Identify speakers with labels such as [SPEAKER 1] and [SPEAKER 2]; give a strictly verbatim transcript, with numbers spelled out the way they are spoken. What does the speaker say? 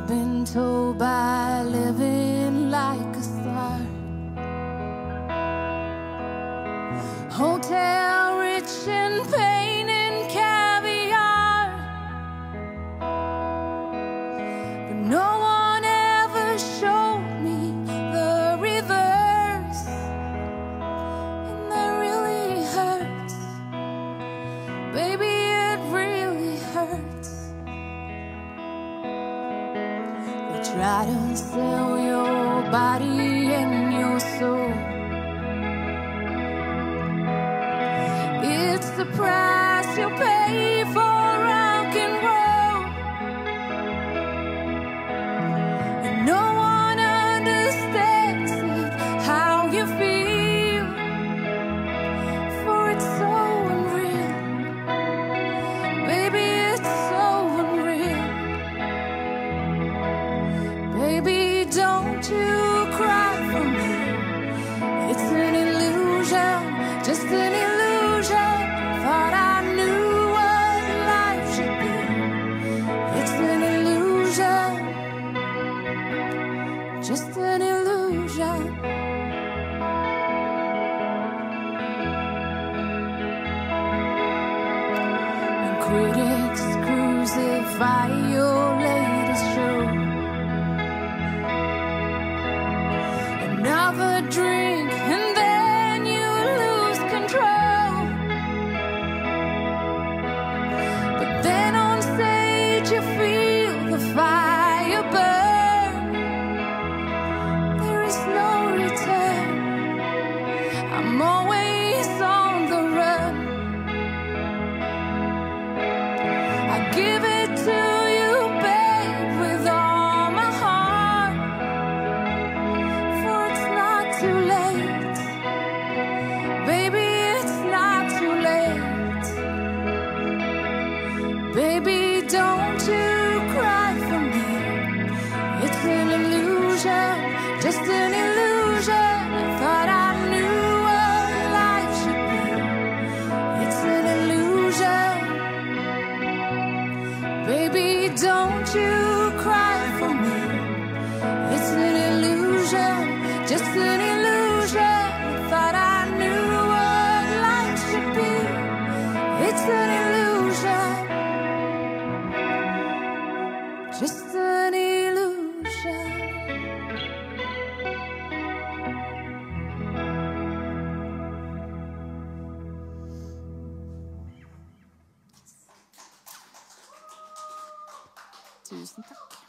[SPEAKER 1] I've been told by living like a star, hotel rich in pain and caviar, but no one ever showed me the reverse, and that really hurts, baby, it really hurts. They try to sell your body and your soul. It's the price you pay for rock and roll, and no one understands it, how you feel, for it's so unreal, baby, it's so unreal. Baby, don't you cry for me, it's an illusion, just an illusion. Thought I knew what life should be. It's an illusion, just an illusion. And critics crucify your latest show. Another drink and then you lose control. Then on stage you feel the fire burn. There is no return. I'm always on the run. I give it to you, babe, with all my heart, for it's not too late, baby, it's not too late. Baby, don't you cry for me, it's an illusion, just an illusion. I thought I knew what life should be. It's an illusion. Baby, don't you cry for me, it's an illusion, just an illusion. I thought I knew what life should be. It's an illusion, just an illusion. Tusen takk.